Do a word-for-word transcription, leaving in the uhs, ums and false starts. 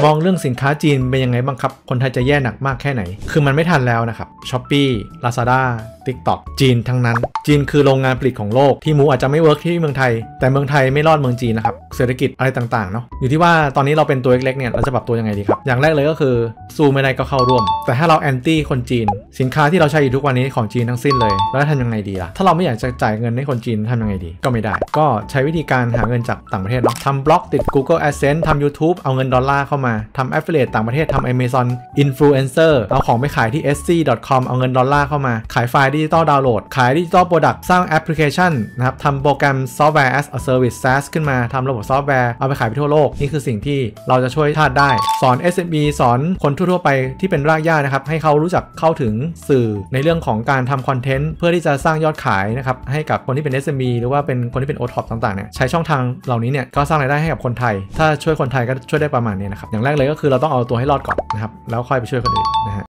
มองเรื่องสินค้าจีนเป็นยังไงบ้างครับคนไทยจะแย่หนักมากแค่ไหนคือมันไม่ทันแล้วนะครับ Shopee Lazada TikTok จีนทั้งนั้นจีนคือโรงงานผลิตของโลกที่มูอาจจะไม่เวิร์กที่เมืองไทยแต่เมืองไทยไม่รอดเมืองจีนนะครับเศรษฐกิจอะไรต่างๆเนาะอยู่ที่ว่าตอนนี้เราเป็นตัวเล็กๆเนี่ยเราจะปรับตัวยังไงดีครับอย่างแรกเลยก็คือสู้ไม่ได้ก็เข้าร่วมแต่ถ้าเราแอนตี้คนจีนสินค้าที่เราใช้อยู่ทุกวันนี้ของจีนทั้งสิ้นเลยแล้วทำยังไงดีล่ะถ้าเราไม่อยากจะจ่ายเงินให้คนจีนทำยังไงดีก็ไม่ได้ก็ใช้วิธีการหาเงินจากต่างประเทศเนาะทำบล็อกติด Google AdSense ทำ YouTube เอาเงินดอลลาร์เข้ามาทำ Affiliate ต่างประเทศทำ Amazon Influencer เอาของไปขายที่ เอส ซี ดอท คอม เอาเงินดอลลาร์เข้ามาขายไฟล์ดิจิตอลดาวน์โหลดขายดิจิตอลโปรดักต์สร้างแอปพลิเคชันนะครับทำโปรแกรม Software as a Service แซส ขึ้นมาทำระบบซอฟต์แวร์เอาไปขายไปทั่วโลกนี่คือสิ่งที่เราจะช่วยชาติได้สอน เอส เอ็ม อี สอนคนทั่วๆไปที่เป็นรากหญ้านะครับให้เขารู้จักเข้าถึงสื่อในเรื่องของการทำคอนเทนต์เพื่อที่จะสร้างยอดขายนะครับให้กับคนที่เป็น เอส เอ็ม อี หรือว่าเป็นคนที่เป็น โอ ที โอ พี ต่างๆเนี่ยใช้ช่องทางเหล่านี้เนี่ยก็สร้างรายได้ให้กับคนไทยถ้าช่วยคนไทยก็ช่วยได้ประมาณนี้นะครับอย่างแรกเลยก็คือเราต้องเอาตัวให้รอดก่อนนะครับแล้วค่อยไปช่วยคนอื่นนะฮะ